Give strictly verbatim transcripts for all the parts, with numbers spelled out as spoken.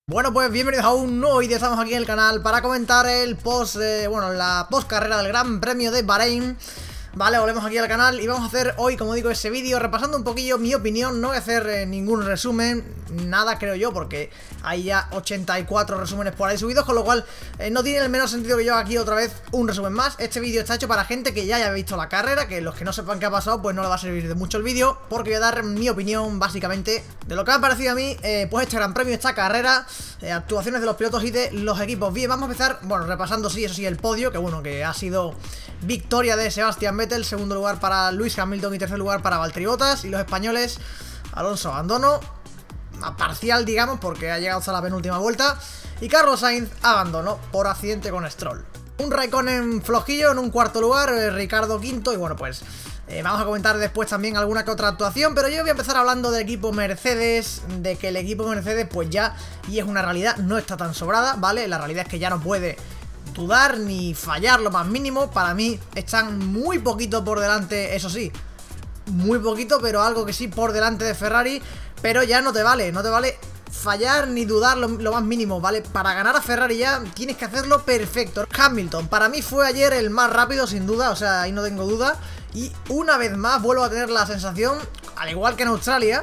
Bueno, pues bienvenidos a un nuevo vídeo. Estamos aquí en el canal para comentar el post, eh, bueno, la post carrera del Gran Premio de Bahrein. Vale, volvemos aquí al canal y vamos a hacer hoy, como digo, ese vídeo repasando un poquillo mi opinión. No voy a hacer eh, ningún resumen, nada creo yo, porque hay ya ochenta y cuatro resúmenes por ahí subidos, con lo cual eh, no tiene el menor sentido que yo haga aquí otra vez un resumen más. Este vídeo está hecho para gente que ya haya visto la carrera, que los que no sepan qué ha pasado pues no le va a servir de mucho el vídeo, porque voy a dar mi opinión básicamente de lo que me ha parecido a mí, eh, pues este Gran Premio, esta carrera, eh, actuaciones de los pilotos y de los equipos. Bien, vamos a empezar, bueno, repasando sí, eso sí, el podio, que bueno, que ha sido victoria de Sebastian Vettel, segundo lugar para Lewis Hamilton y tercer lugar para Valtteri Bottas, y los españoles, Alonso abandono, a parcial digamos, porque ha llegado hasta la penúltima vuelta, y Carlos Sainz abandono por accidente con Stroll. Un Raikkonen flojillo en un cuarto lugar, eh, Ricardo quinto, y bueno, pues eh, vamos a comentar después también alguna que otra actuación, pero yo voy a empezar hablando del equipo Mercedes, de que el equipo Mercedes pues ya, y es una realidad, no está tan sobrada, ¿vale? La realidad es que ya no puede dudar ni fallar lo más mínimo. Para mí están muy poquito por delante, eso sí, muy poquito, pero algo que sí por delante de Ferrari. Pero ya no te vale, no te vale fallar ni dudar lo, lo más mínimo, ¿vale? Para ganar a Ferrari ya tienes que hacerlo perfecto. Hamilton, para mí fue ayer el más rápido sin duda, o sea, ahí no tengo duda. Y una vez más vuelvo a tener la sensación, al igual que en Australia,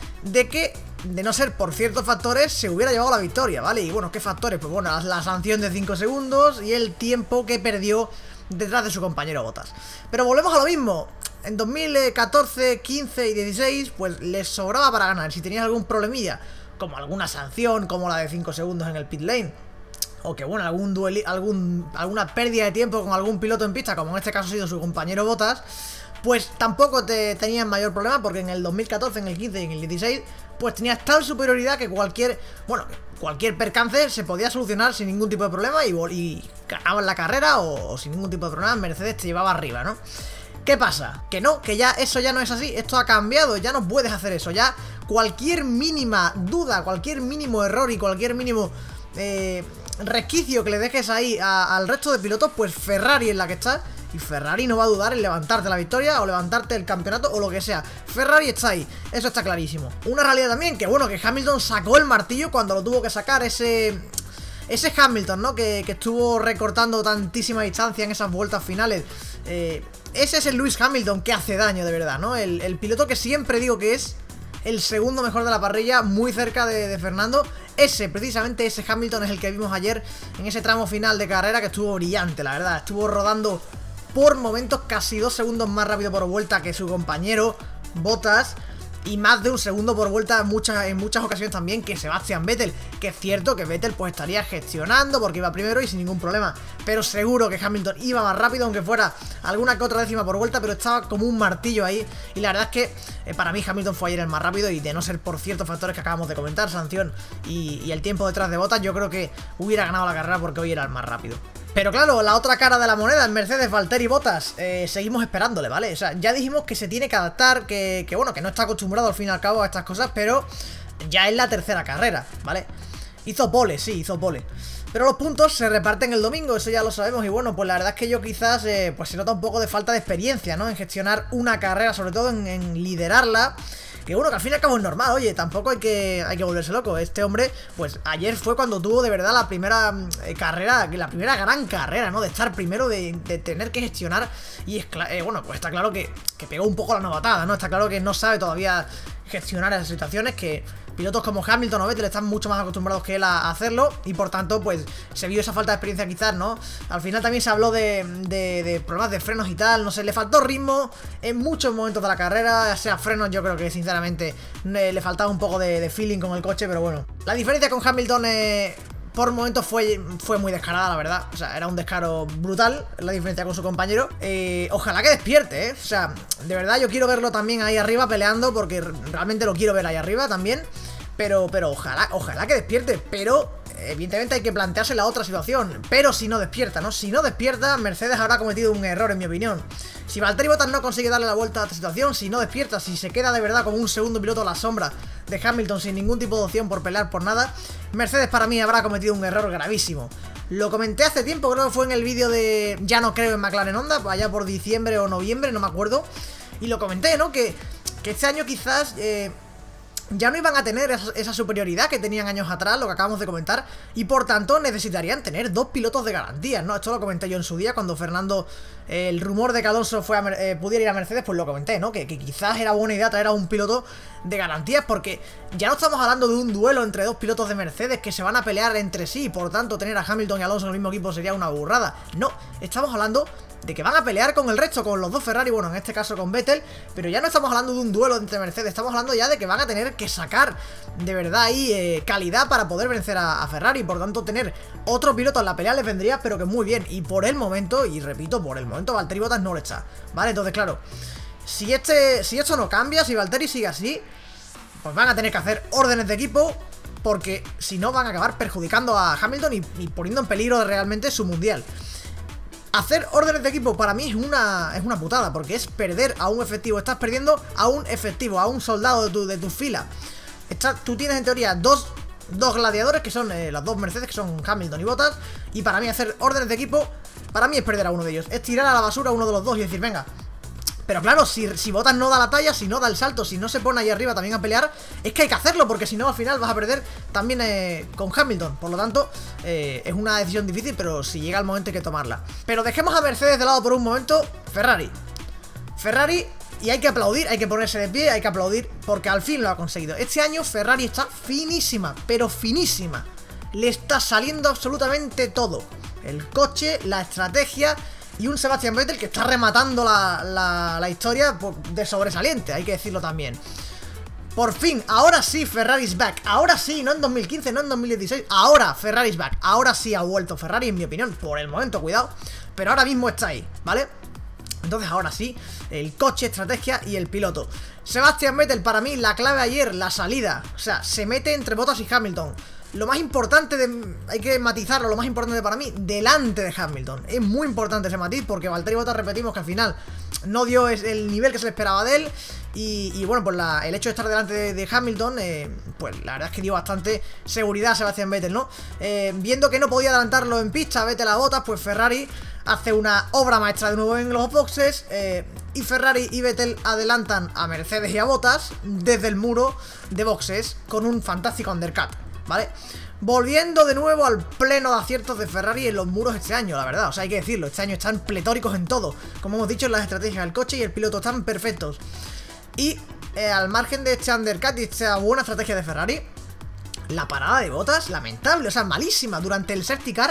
de que de no ser por ciertos factores se hubiera llevado la victoria, ¿vale? Y bueno, ¿qué factores? Pues bueno, la, la sanción de cinco segundos y el tiempo que perdió detrás de su compañero Bottas. Pero volvemos a lo mismo. En dos mil catorce, quince y dieciséis pues les sobraba para ganar. Si tenías algún problemilla, como alguna sanción, como la de cinco segundos en el pit lane, o que bueno, algún dueli algún, alguna pérdida de tiempo con algún piloto en pista, como en este caso ha sido su compañero Bottas, pues tampoco te tenían mayor problema, porque en el dos mil catorce, en el quince y en el dieciséis pues tenías tal superioridad que cualquier, bueno, cualquier percance se podía solucionar sin ningún tipo de problema y, y ganaban la carrera o, o sin ningún tipo de problema. Mercedes te llevaba arriba, ¿no? ¿Qué pasa? Que no, que ya eso ya no es así, esto ha cambiado, ya no puedes hacer eso, ya cualquier mínima duda, cualquier mínimo error y cualquier mínimo eh, resquicio que le dejes ahí a, al resto de pilotos, pues Ferrari es la que está. Y Ferrari no va a dudar en levantarte la victoria o levantarte el campeonato o lo que sea. Ferrari está ahí, eso está clarísimo. Una realidad también, que bueno, que Hamilton sacó el martillo cuando lo tuvo que sacar. Ese ese Hamilton, ¿no? Que, que estuvo recortando tantísima distancia en esas vueltas finales. eh, Ese es el Lewis Hamilton que hace daño de verdad, ¿no? El, el piloto que siempre digo que es el segundo mejor de la parrilla, muy cerca de, de Fernando. Ese, precisamente ese Hamilton es el que vimos ayer en ese tramo final de carrera, que estuvo brillante, la verdad. Estuvo rodando por momentos casi dos segundos más rápido por vuelta que su compañero Bottas, y más de un segundo por vuelta en muchas, en muchas ocasiones también que Sebastian Vettel. Que es cierto que Vettel pues estaría gestionando porque iba primero y sin ningún problema, pero seguro que Hamilton iba más rápido, aunque fuera alguna que otra décima por vuelta, pero estaba como un martillo ahí. Y la verdad es que eh, para mí Hamilton fue ayer el más rápido, y de no ser por ciertos factores que acabamos de comentar, sanción y, y el tiempo detrás de Bottas, yo creo que hubiera ganado la carrera porque hoy era el más rápido. Pero claro, la otra cara de la moneda en Mercedes, Valtteri Bottas, eh, seguimos esperándole, ¿vale? O sea, ya dijimos que se tiene que adaptar, que, que bueno, que no está acostumbrado al fin y al cabo a estas cosas, pero ya es la tercera carrera, ¿vale? Hizo pole, sí, hizo pole. Pero los puntos se reparten el domingo, eso ya lo sabemos. Y bueno, pues la verdad es que yo quizás, eh, pues se nota un poco de falta de experiencia, ¿no? En gestionar una carrera, sobre todo en, en liderarla. Que bueno, que al fin y al cabo es normal, oye, tampoco hay que, hay que volverse loco. Este hombre, pues ayer fue cuando tuvo de verdad la primera eh, carrera, la primera gran carrera, ¿no? De estar primero, de, de tener que gestionar. Y es eh, bueno, pues está claro que, que pegó un poco la novatada, ¿no? Está claro que no sabe todavía gestionar esas situaciones, que pilotos como Hamilton o Vettel están mucho más acostumbrados que él a hacerlo, y por tanto pues se vio esa falta de experiencia quizás, ¿no? Al final también se habló de, de, de problemas de frenos y tal, no sé, le faltó ritmo en muchos momentos de la carrera, sea frenos, yo creo que sinceramente le, le faltaba un poco de, de feeling con el coche, pero bueno. La diferencia con Hamilton eh, por momentos fue, fue muy descarada, la verdad. O sea, era un descaro brutal la diferencia con su compañero. eh, Ojalá que despierte, ¿eh? O sea, de verdad yo quiero verlo también ahí arriba peleando, porque realmente lo quiero ver ahí arriba también. Pero, pero ojalá, ojalá que despierte. Pero evidentemente hay que plantearse la otra situación. Pero si no despierta, ¿no? Si no despierta, Mercedes habrá cometido un error, en mi opinión. Si Valtteri Bottas no consigue darle la vuelta a esta situación, si no despierta, si se queda de verdad como un segundo piloto a la sombra de Hamilton sin ningún tipo de opción por pelear por nada, Mercedes para mí habrá cometido un error gravísimo. Lo comenté hace tiempo, creo que fue en el vídeo de Ya no creo en McLaren Honda, allá por diciembre o noviembre, no me acuerdo. Y lo comenté, ¿no? Que, que este año quizás... Eh, ya no iban a tener esa, esa superioridad que tenían años atrás, lo que acabamos de comentar, y por tanto necesitarían tener dos pilotos de garantías, ¿no? Esto lo comenté yo en su día cuando Fernando, eh, el rumor de que Alonso fue a, eh, pudiera ir a Mercedes, pues lo comenté, ¿no? Que, que quizás era buena idea traer a un piloto de garantías, porque ya no estamos hablando de un duelo entre dos pilotos de Mercedes que se van a pelear entre sí, y por tanto tener a Hamilton y Alonso en el mismo equipo sería una burrada. No, estamos hablando de que van a pelear con el resto, con los dos Ferrari, bueno, en este caso con Vettel, pero ya no estamos hablando de un duelo entre Mercedes, estamos hablando ya de que van a tener que sacar de verdad ahí eh, calidad para poder vencer a, a Ferrari, por tanto tener otro piloto en la pelea les vendría, pero que muy bien, y por el momento, y repito, por el momento Valtteri Bottas no lo está, ¿vale? Entonces claro, si este si esto no cambia, si Valtteri sigue así, pues van a tener que hacer órdenes de equipo, porque si no van a acabar perjudicando a Hamilton y, y poniendo en peligro realmente su mundial. Hacer órdenes de equipo para mí es una, es una putada, porque es perder a un efectivo. Estás perdiendo a un efectivo, a un soldado de tu, de tu fila. Estás, tú tienes en teoría dos, dos gladiadores, que son eh, las dos Mercedes, que son Hamilton y Bottas. Y para mí hacer órdenes de equipo, para mí es perder a uno de ellos. Es tirar a la basura a uno de los dos y decir, venga. Pero claro, si, si Bottas no da la talla, si no da el salto, si no se pone ahí arriba también a pelear, es que hay que hacerlo, porque si no al final vas a perder también eh, con Hamilton. Por lo tanto, eh, es una decisión difícil, pero si llega el momento hay que tomarla. Pero dejemos a Mercedes de lado por un momento. Ferrari Ferrari, y hay que aplaudir, hay que ponerse de pie, hay que aplaudir, porque al fin lo ha conseguido. Este año Ferrari está finísima, pero finísima. Le está saliendo absolutamente todo. El coche, la estrategia, y un Sebastian Vettel que está rematando la, la, la historia de sobresaliente, hay que decirlo también. Por fin, ahora sí Ferrari's back. Ahora sí, no en dos mil quince, no en dos mil dieciséis. Ahora Ferrari's back. Ahora sí ha vuelto Ferrari, en mi opinión, por el momento, cuidado. Pero ahora mismo está ahí, ¿vale? Entonces ahora sí, el coche, estrategia y el piloto. Sebastian Vettel, para mí, la clave ayer, la salida. O sea, se mete entre Bottas y Hamilton. Lo más importante, de, hay que matizarlo, lo más importante para mí, delante de Hamilton. Es muy importante ese matiz, porque Valtteri Bottas, repetimos que al final no dio el nivel que se le esperaba de él. Y, y bueno, pues la, el hecho de estar delante de, de Hamilton, eh, pues la verdad es que dio bastante seguridad a Sebastian Vettel, ¿no? Eh, viendo que no podía adelantarlo en pista, Vettel a Bottas, pues Ferrari hace una obra maestra de nuevo en los boxes, eh, y Ferrari y Vettel adelantan a Mercedes y a Bottas desde el muro de boxes con un fantástico undercut, ¿vale? Volviendo de nuevo al pleno de aciertos de Ferrari en los muros este año, la verdad, o sea, hay que decirlo, este año están pletóricos en todo. Como hemos dicho, las estrategias del coche y el piloto están perfectos. Y eh, al margen de este undercut y esta buena estrategia de Ferrari, la parada de Bottas, lamentable, o sea, malísima. Durante el safety car,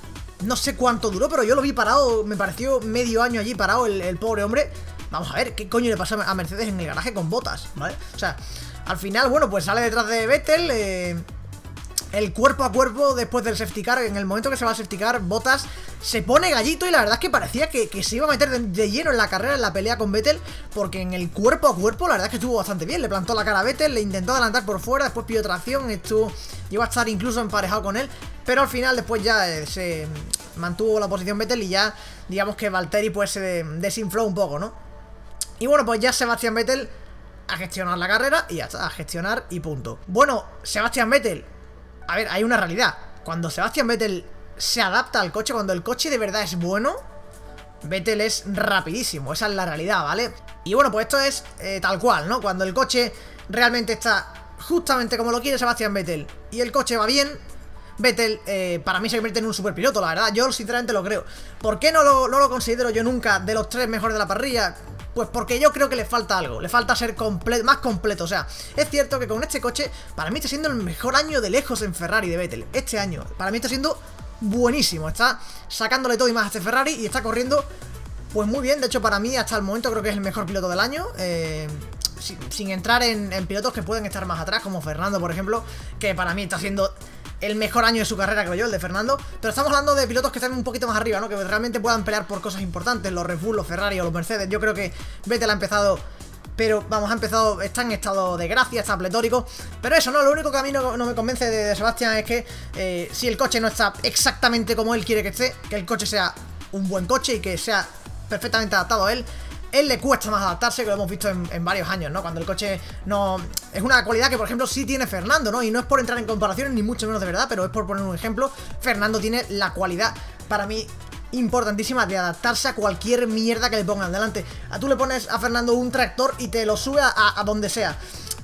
no sé cuánto duró, pero yo lo vi parado, me pareció medio año allí parado el, el pobre hombre. Vamos a ver, ¿qué coño le pasa a Mercedes en el garaje con Bottas? ¿Vale? O sea, al final, bueno, pues sale detrás de Vettel, eh... el cuerpo a cuerpo después del safety car. En el momento que se va a safety car, Bottas se pone gallito y la verdad es que parecía que, que se iba a meter de, de lleno en la carrera, en la pelea con Vettel, porque en el cuerpo a cuerpo la verdad es que estuvo bastante bien. Le plantó la cara a Vettel, le intentó adelantar por fuera, después pidió tracción, estuvo, llegó a estar incluso emparejado con él, pero al final después ya eh, se mantuvo la posición Vettel y ya digamos que Valtteri pues se desinfló un poco, ¿no? Y bueno, pues ya Sebastian Vettel a gestionar la carrera y ya está, a gestionar y punto. Bueno, Sebastian Vettel, a ver, hay una realidad. Cuando Sebastian Vettel se adapta al coche, cuando el coche de verdad es bueno, Vettel es rapidísimo. Esa es la realidad, ¿vale? Y bueno, pues esto es eh, tal cual, ¿no? Cuando el coche realmente está justamente como lo quiere Sebastian Vettel y el coche va bien, Vettel eh, para mí se convierte en un superpiloto, la verdad. Yo sinceramente lo creo. ¿Por qué no lo, no lo considero yo nunca de los tres mejores de la parrilla? Pues porque yo creo que le falta algo, le falta ser comple más completo. O sea, es cierto que con este coche para mí está siendo el mejor año de lejos en Ferrari de Vettel. Este año para mí está siendo buenísimo, está sacándole todo y más a este Ferrari y está corriendo pues muy bien. De hecho, para mí hasta el momento creo que es el mejor piloto del año, eh, sin, sin entrar en, en pilotos que pueden estar más atrás, como Fernando, por ejemplo, que para mí está siendo el mejor año de su carrera, creo yo, el de Fernando. Pero estamos hablando de pilotos que están un poquito más arriba, ¿no? Que realmente puedan pelear por cosas importantes, los Red Bull, los Ferrari o los Mercedes. Yo creo que Vettel ha empezado, pero vamos, ha empezado, está en estado de gracia, está pletórico. Pero eso, ¿no? Lo único que a mí no, no me convence de, de Sebastián es que eh, si el coche no está exactamente como él quiere que esté, que el coche sea un buen coche y que sea perfectamente adaptado a él, él le cuesta más adaptarse, que lo hemos visto en, en varios años, ¿no? Cuando el coche no... Es una cualidad que, por ejemplo, sí tiene Fernando, ¿no? Y no es por entrar en comparaciones, ni mucho menos de verdad, pero es por poner un ejemplo. Fernando tiene la cualidad, para mí, importantísima de adaptarse a cualquier mierda que le pongan delante. A tú le pones a Fernando un tractor y te lo sube a, a, a donde sea.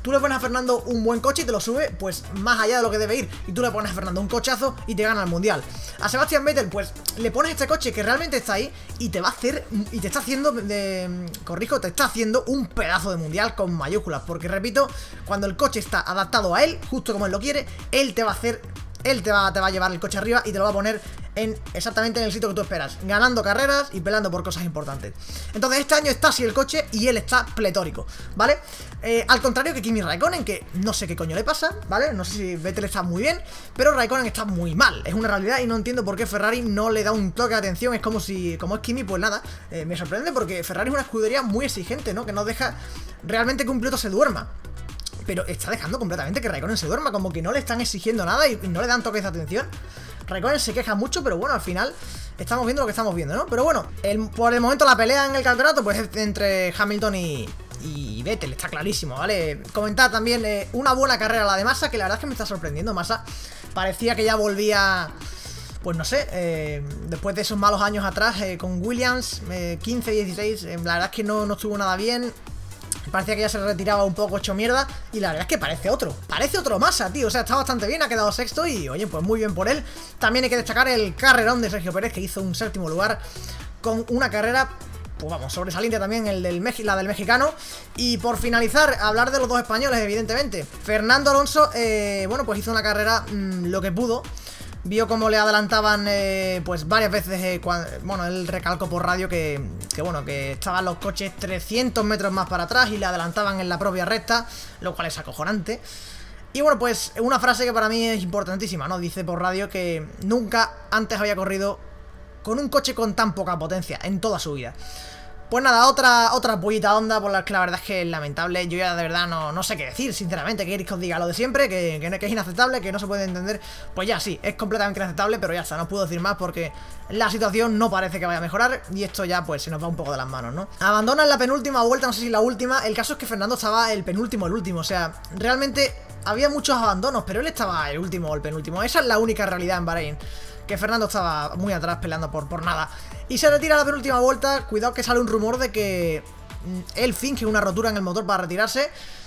Tú le pones a Fernando un buen coche y te lo sube, pues, más allá de lo que debe ir. Y tú le pones a Fernando un cochazo y te gana el Mundial. A Sebastian Vettel, pues, le pones este coche que realmente está ahí y te va a hacer, y te está haciendo, de, corrijo, te está haciendo un pedazo de Mundial con mayúsculas. Porque, repito, cuando el coche está adaptado a él, justo como él lo quiere, él te va a hacer... Él te va, te va a llevar el coche arriba y te lo va a poner en exactamente en el sitio que tú esperas, ganando carreras y peleando por cosas importantes. Entonces este año está así el coche y él está pletórico, ¿vale? Eh, al contrario que Kimi Raikkonen, que no sé qué coño le pasa, ¿vale? No sé si Vettel está muy bien, pero Raikkonen está muy mal, es una realidad y no entiendo por qué Ferrari no le da un toque de atención. Es como si, como es Kimi, pues nada, eh, me sorprende porque Ferrari es una escudería muy exigente, ¿no? Que no deja realmente que un piloto se duerma. Pero está dejando completamente que Raikkonen se duerma, como que no le están exigiendo nada y, y no le dan toques de atención. Raikkonen se queja mucho, pero bueno, al final estamos viendo lo que estamos viendo, ¿no? Pero bueno, el, por el momento la pelea en el campeonato pues es entre Hamilton y, y Vettel, está clarísimo, ¿vale? Comentar también eh, una buena carrera la de Massa, que la verdad es que me está sorprendiendo. Massa parecía que ya volvía... Pues no sé, eh, después de esos malos años atrás eh, con Williams, eh, quince, dieciséis, eh, la verdad es que no, no estuvo nada bien. Parecía que ya se retiraba un poco hecho mierda. Y la verdad es que parece otro, parece otro Massa, tío. O sea, está bastante bien, ha quedado sexto y, oye, pues muy bien por él. También hay que destacar el carrerón de Sergio Pérez, que hizo un séptimo lugar con una carrera, pues vamos, sobresaliente también, el del la del mexicano. Y por finalizar, hablar de los dos españoles, evidentemente. Fernando Alonso, eh, bueno, pues hizo una carrera mmm, lo que pudo. Vio cómo le adelantaban, eh, pues varias veces, eh, cuando, bueno, él recalcó por radio que, que, bueno, que estaban los coches trescientos metros más para atrás y le adelantaban en la propia recta, lo cual es acojonante. Y bueno, pues una frase que para mí es importantísima, ¿no? Dice por radio que nunca antes había corrido con un coche con tan poca potencia en toda su vida. Pues nada, otra, otra pollita onda por la que la verdad es que es lamentable. Yo ya de verdad no, no sé qué decir, sinceramente. Que queréis que os diga lo de siempre, que, que, que es inaceptable, que no se puede entender. Pues ya sí, es completamente inaceptable, pero ya está, no puedo decir más porque la situación no parece que vaya a mejorar. Y esto ya pues se nos va un poco de las manos, ¿no? Abandona en la penúltima vuelta, no sé si la última. El caso es que Fernando estaba el penúltimo, el último, o sea, realmente había muchos abandonos, pero él estaba el último o el penúltimo. Esa es la única realidad en Bahrein, que Fernando estaba muy atrás peleando por, por nada. Y se retira la penúltima vuelta. Cuidado que sale un rumor de que él finge una rotura en el motor para retirarse.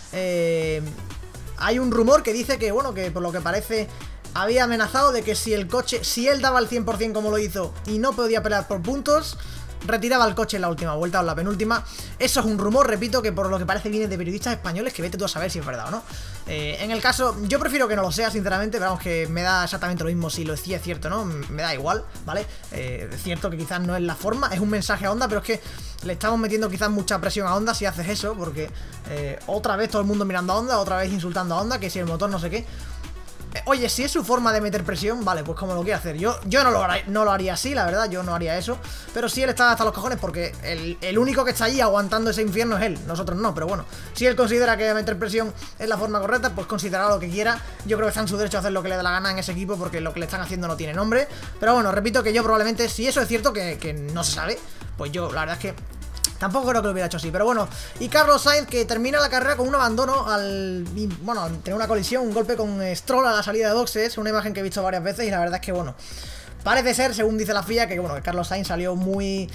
eh, Hay un rumor que dice que, bueno, que por lo que parece había amenazado de que si el coche, si él daba el cien por cien como lo hizo y no podía pelear por puntos, retiraba el coche en la última vuelta o en la penúltima. Eso es un rumor, repito, que por lo que parece viene de periodistas españoles, que vete tú a saber si es verdad o no. eh, En el caso, yo prefiero que no lo sea, sinceramente, pero vamos, que me da exactamente lo mismo si lo decía, es cierto, ¿no? Me da igual, ¿vale? Eh, es cierto que quizás no es la forma, es un mensaje a Honda, pero es que le estamos metiendo quizás mucha presión a Honda si haces eso, porque eh, otra vez todo el mundo mirando a Honda, otra vez insultando a Honda, que si el motor no sé qué. Oye, si es su forma de meter presión, vale, pues como lo quiere hacer. Yo, yo no, lo haría, no lo haría así, la verdad, yo no haría eso. Pero sí él está hasta los cojones porque el, el único que está allí aguantando ese infierno es él, nosotros no, pero bueno. Si él considera que meter presión es la forma correcta, pues considerará lo que quiera. Yo creo que está en su derecho a hacer lo que le dé la gana en ese equipo porque lo que le están haciendo no tiene nombre. Pero bueno, repito que yo probablemente, si eso es cierto, que, que no se sabe, pues yo la verdad es que tampoco creo que lo hubiera hecho así, pero bueno. Y Carlos Sainz, que termina la carrera con un abandono al... Bueno, al tener una colisión, un golpe con Stroll a la salida de boxes. Una imagen que he visto varias veces y la verdad es que, bueno, parece ser, según dice la F I A, que bueno, que Carlos Sainz salió muy...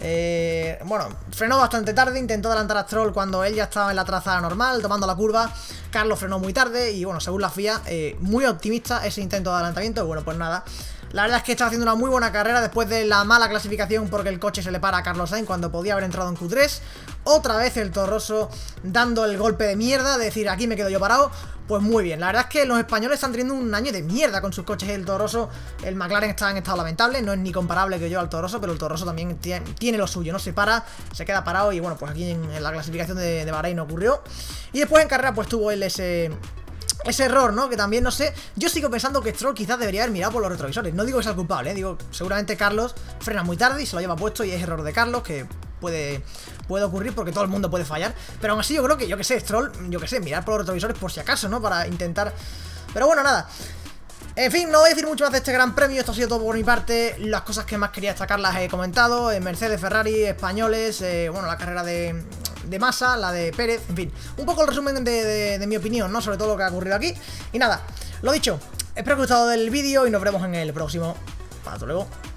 Eh, bueno, frenó bastante tarde, intentó adelantar a Stroll cuando él ya estaba en la trazada normal, tomando la curva. Carlos frenó muy tarde y bueno, según la F I A, eh, muy optimista ese intento de adelantamiento. Y bueno, pues nada, la verdad es que está haciendo una muy buena carrera después de la mala clasificación porque el coche se le para a Carlos Sainz cuando podía haber entrado en Q tres. Otra vez el Toro Rosso dando el golpe de mierda, de decir aquí me quedo yo parado. Pues muy bien, la verdad es que los españoles están teniendo un año de mierda con sus coches. El Toro Rosso, el McLaren está en estado lamentable, no es ni comparable que yo al Toro Rosso, pero el Toro Rosso también tiene, tiene lo suyo, no se para, se queda parado y bueno, pues aquí en, en la clasificación de, de Bahrein ocurrió. Y después en carrera pues tuvo él ese... Ese error, ¿no? Que también, no sé, yo sigo pensando que Stroll quizás debería haber mirado por los retrovisores. No digo que sea el culpable, ¿eh? Digo, seguramente Carlos frena muy tarde y se lo lleva puesto y es error de Carlos, que puede, puede ocurrir porque todo el mundo puede fallar. Pero aún así yo creo que, yo que sé, Stroll, yo que sé, mirar por los retrovisores por si acaso, ¿no? Para intentar... Pero bueno, nada. En fin, no voy a decir mucho más de este gran premio. Esto ha sido todo por mi parte. Las cosas que más quería destacar las he comentado. eh, Mercedes, Ferrari, españoles, eh, bueno, la carrera de... de Massa, la de Pérez, en fin, un poco el resumen de, de, de mi opinión, ¿no? Sobre todo lo que ha ocurrido aquí. Y nada, lo dicho, espero que os haya gustado el vídeo y nos veremos en el próximo. Hasta luego.